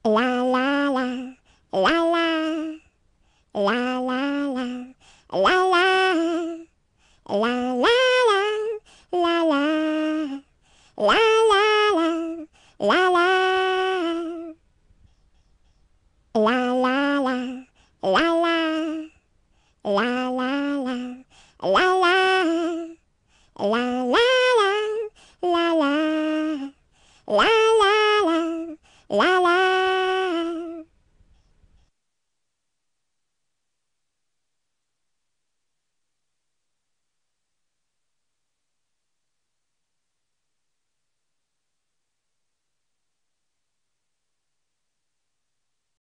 La la la, la la, la la la, la la, la la la, la la, la la la, la la, la la la, la la, la la la, la la, la la la, la la, la la la, la la.